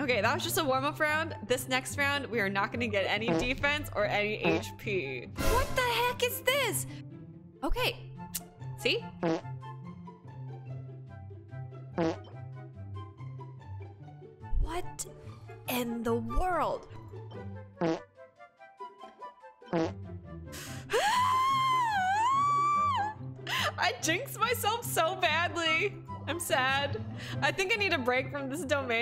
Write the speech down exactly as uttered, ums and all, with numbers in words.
Okay, that was just a warm-up round. This next round, we are not gonna get any defense or any H P. What the heck is this? Okay, see? What in the world? I jinxed myself so badly. I'm sad. I think I need a break from this domain.